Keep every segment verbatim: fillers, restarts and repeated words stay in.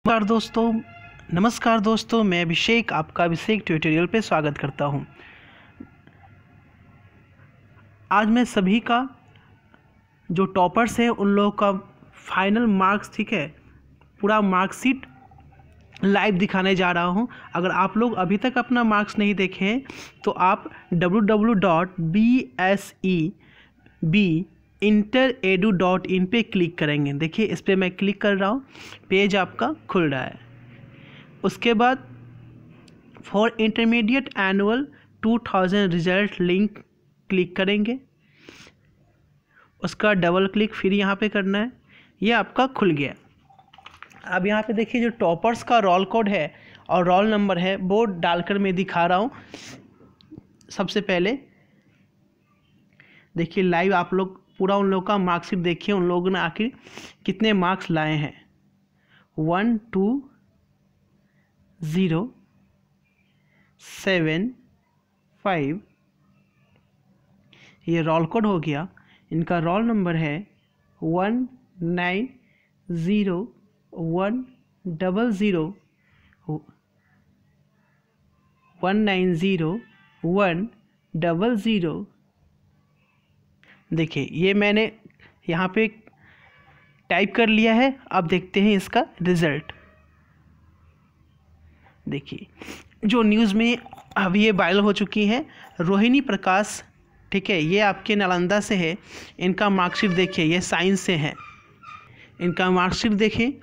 नमस्कार दोस्तों नमस्कार दोस्तों मैं अभिषेक आपका अभिषेक ट्यूटोरियल पे स्वागत करता हूं। आज मैं सभी का जो टॉपर्स है उन लोगों का फाइनल मार्क्स, ठीक है, पूरा मार्कशीट लाइव दिखाने जा रहा हूं। अगर आप लोग अभी तक अपना मार्क्स नहीं देखे हैं तो आप W W W dot B S E B inter edu dot in पे क्लिक करेंगे। देखिए इस पर मैं क्लिक कर रहा हूँ, पेज आपका खुल रहा है। उसके बाद for intermediate annual two thousand result link click करेंगे। उसका डबल क्लिक फिर यहाँ पे करना है। ये आपका खुल गया। अब यहाँ पे देखिए जो टॉपर्स का रोल कोड है और रोल नंबर है वो डालकर मैं दिखा रहा हूँ। सबसे पहले देखिए लाइव आप लोग पूरा उन लोगों का मार्कशीट देखिए, उन लोगों ने आखिर कितने मार्क्स लाए हैं। One two zero seven five, ये रोल कोड हो गया। इनका रोल नंबर है one nine zero one double zero one nine zero one double zero. देखिए ये मैंने यहाँ पे टाइप कर लिया है। अब देखते हैं इसका रिज़ल्ट। देखिए जो न्यूज़ में अभी ये वायरल हो चुकी है, रोहिणी प्रकाश, ठीक है, ये आपके नालंदा से है। इनका मार्कशीट देखिए, ये साइंस से है। इनका मार्कशीट देखिए।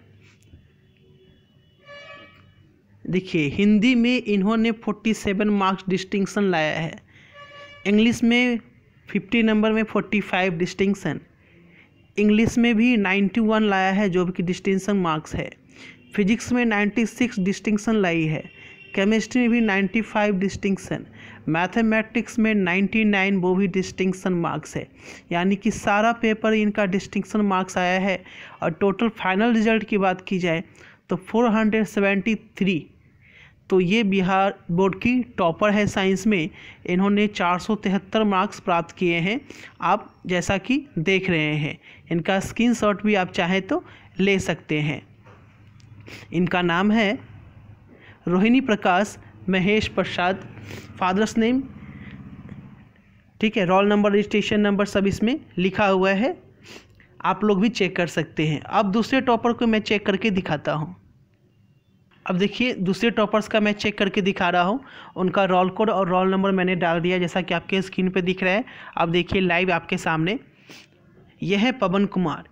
देखिए हिंदी में इन्होंने सैंतालीस मार्क्स डिस्टिंक्शन लाया है। इंग्लिश में फिफ्टी नंबर में पैंतालीस डिस्टिंक्शन। इंग्लिश में भी इक्यानवे लाया है जो कि डिस्टिंक्शन मार्क्स है। फिजिक्स में छियानवे डिस्टिंक्शन लाई है। केमिस्ट्री में भी पचानवे डिस्टिंक्शन। मैथमेटिक्स में निन्यानवे, वो भी डिस्टिंक्शन मार्क्स है। यानी कि सारा पेपर इनका डिस्टिंक्शन मार्क्स आया है। और टोटल फाइनल रिजल्ट की बात की जाए तो चार सौ तिहत्तर, तो ये बिहार बोर्ड की टॉपर है साइंस में। इन्होंने चार सौ तिहत्तर मार्क्स प्राप्त किए हैं, आप जैसा कि देख रहे हैं। इनका स्क्रीनशॉट भी आप चाहें तो ले सकते हैं। इनका नाम है रोहिणी प्रकाश महेश प्रसाद, फादर्स नेम, ठीक है, रोल नंबर, रजिस्ट्रेशन नंबर सब इसमें लिखा हुआ है। आप लोग भी चेक कर सकते हैं। अब दूसरे टॉपर को मैं चेक करके दिखाता हूँ। अब देखिए दूसरे टॉपर्स का मैं चेक करके दिखा रहा हूँ। उनका रोल कोड और रोल नंबर मैंने डाल दिया जैसा कि आपके स्क्रीन पे दिख रहा है। अब देखिए लाइव आपके सामने, यह है पवन कुमार,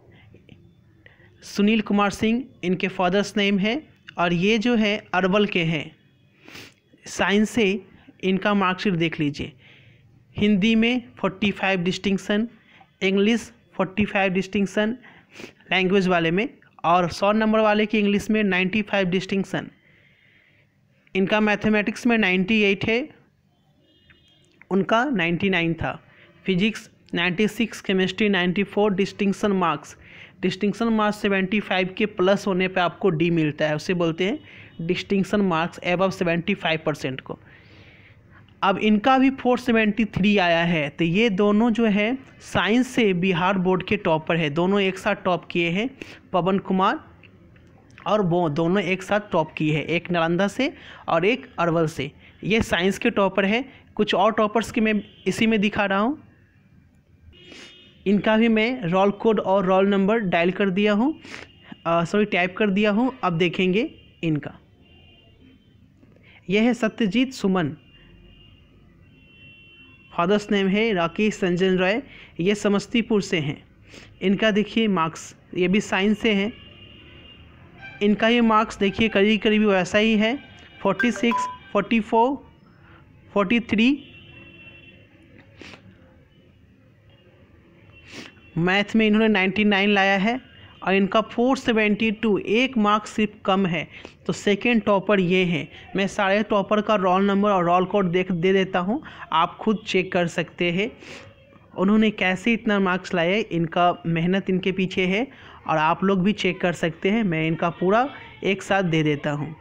सुनील कुमार सिंह इनके फादर्स नेम है। और ये जो है अरवल के हैं। साइंस से इनका मार्कशीट देख लीजिए। हिंदी में पैंतालीस डिस्टिंक्शन, इंग्लिश पैंतालीस डिस्टिंक्शन लैंग्वेज वाले में, और सौ नंबर वाले की इंग्लिश में पचानवे डिस्टिंक्शन। इनका मैथमेटिक्स में अट्ठानवे है, उनका निन्यानवे था। फिजिक्स छियानवे, केमिस्ट्री चौरानवे डिस्टिंक्शन मार्क्स। डिस्टिंक्शन मार्क्स पचहत्तर के प्लस होने पे आपको डी मिलता है, उसे बोलते हैं डिस्टिंक्शन मार्क्स एबव पचहत्तर परसेंट को। अब इनका भी चार सौ तिहत्तर आया है। तो ये दोनों जो है साइंस से बिहार बोर्ड के टॉपर है। दोनों एक साथ टॉप किए हैं, पवन कुमार और वो दोनों एक साथ टॉप किए हैं, एक नालंदा से और एक अरवल से। ये साइंस के टॉपर है। कुछ और टॉपर्स की मैं इसी में दिखा रहा हूँ। इनका भी मैं रोल कोड और रोल नंबर डायल कर दिया हूँ, सॉरी टाइप कर दिया हूँ। अब देखेंगे इनका। यह है सत्यजीत सुमन, फादर्स नेम है राकेश संजन राय, ये समस्तीपुर से हैं। इनका देखिए मार्क्स, ये भी साइंस से हैं। इनका ये मार्क्स देखिए करीब करीब वैसा ही है, छियालीस, चौवालीस, तैंतालीस। मैथ में इन्होंने निन्यानवे लाया है और इनका चार सौ बहत्तर, एक मार्क्स सिर्फ कम है। तो सेकेंड टॉपर ये हैं। मैं सारे टॉपर का रोल नंबर और रोल कोड देख दे देता हूँ, आप खुद चेक कर सकते हैं उन्होंने कैसे इतना मार्क्स लाए। इनका मेहनत इनके पीछे है और आप लोग भी चेक कर सकते हैं। मैं इनका पूरा एक साथ दे देता हूँ।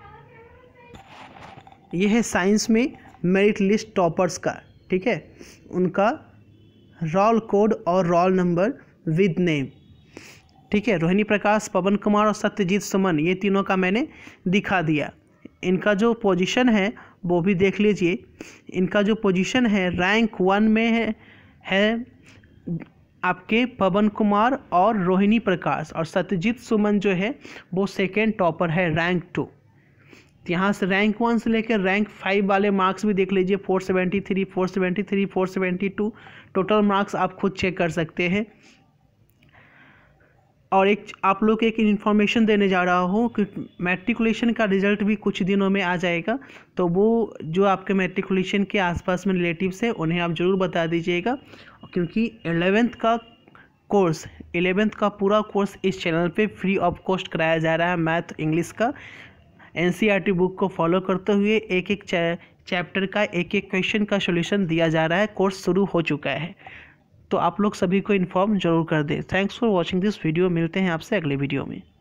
यह है साइंस में मेरिट लिस्ट टॉपर्स का, ठीक है, उनका रोल कोड और रोल नंबर विद नेम, ठीक है। रोहिणी प्रकाश, पवन कुमार और सत्यजीत सुमन, ये तीनों का मैंने दिखा दिया। इनका जो पोजीशन है वो भी देख लीजिए। इनका जो पोजीशन है रैंक वन में है, है आपके पवन कुमार और रोहिणी प्रकाश, और सत्यजीत सुमन जो है वो सेकेंड टॉपर है रैंक टू। यहाँ से रैंक वन से लेकर रैंक फाइव वाले मार्क्स भी देख लीजिए, four seventy three, four seventy three, four seventy two total marks आप खुद चेक कर सकते हैं। और एक आप लोग एक इन्फॉर्मेशन देने जा रहा हूँ कि मैट्रिकुलेशन का रिजल्ट भी कुछ दिनों में आ जाएगा, तो वो जो आपके मैट्रिकुलेशन के आसपास में रिलेटिव्स है उन्हें आप ज़रूर बता दीजिएगा, क्योंकि एलेवेंथ का कोर्स एलेवेंथ का पूरा कोर्स इस चैनल पे फ्री ऑफ कॉस्ट कराया जा रहा है। मैथ इंग्लिश का एनसीईआरटी बुक को फॉलो करते हुए एक एक चैप्टर का एक एक क्वेश्चन का सॉल्यूशन दिया जा रहा है। कोर्स शुरू हो चुका है, तो आप लोग सभी को इन्फॉर्म जरूर कर दें। Thanks for watching this video. मिलते हैं आपसे अगले वीडियो में।